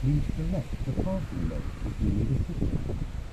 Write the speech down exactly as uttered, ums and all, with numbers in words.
Please select the parking lot if you need assistance.